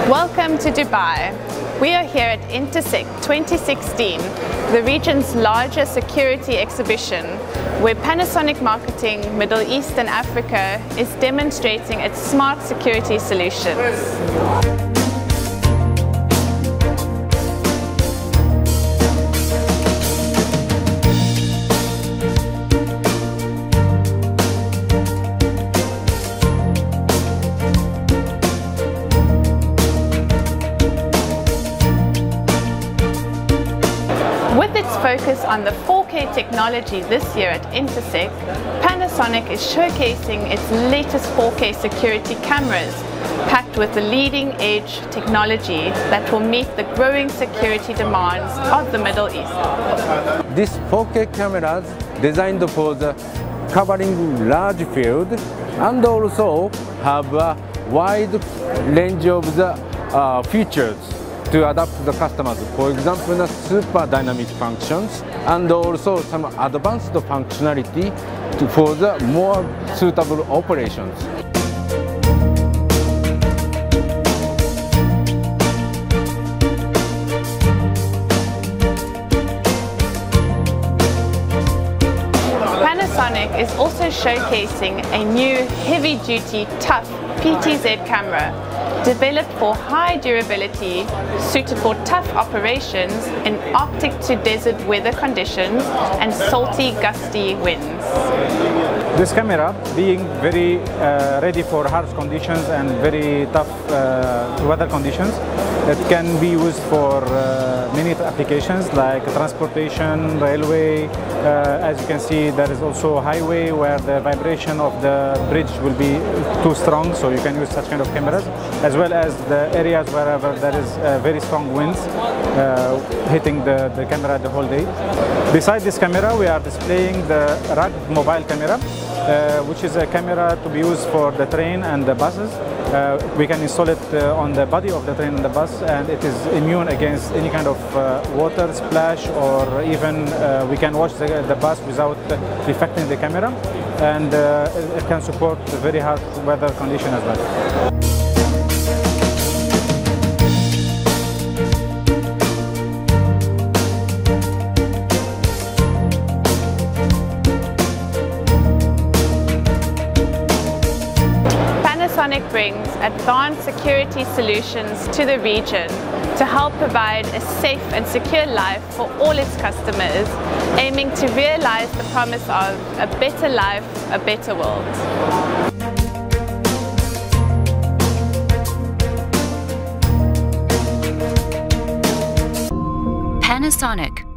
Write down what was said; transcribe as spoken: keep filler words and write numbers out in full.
Welcome to Dubai. We are here at Intersec twenty sixteen, the region's largest security exhibition, where Panasonic Marketing Middle East and Africa is demonstrating its smart security solutions. With its focus on the four K technology this year at Intersec, Panasonic is showcasing its latest four K security cameras, packed with the leading-edge technology that will meet the growing security demands of the Middle East. These four K cameras designed for the covering large field and also have a wide range of the uh, features to adapt to the customers. For example, the super dynamic functions and also some advanced functionality to, for the more suitable operations. Panasonic is also showcasing a new heavy-duty tough P T Z camera developed for high durability, suited for tough operations in Arctic to desert weather conditions and salty, gusty winds. This camera, being very uh, ready for harsh conditions and very tough uh, weather conditions, it can be used for uh, many applications like transportation, railway. Uh, as you can see, there is also highway where the vibration of the bridge will be too strong, so you can use such kind of cameras, as well as the areas wherever there is uh, very strong winds uh, hitting the, the camera the whole day. Beside this camera, we are displaying the R U G mobile camera, uh, which is a camera to be used for the train and the buses. Uh, we can install it uh, on the body of the train and the bus, and it is immune against any kind of uh, water splash, or even uh, we can watch the, the bus without uh, affecting the camera, and uh, it can support very harsh weather condition as well. Panasonic brings advanced security solutions to the region to help provide a safe and secure life for all its customers, aiming to realize the promise of a better life, a better world. Panasonic.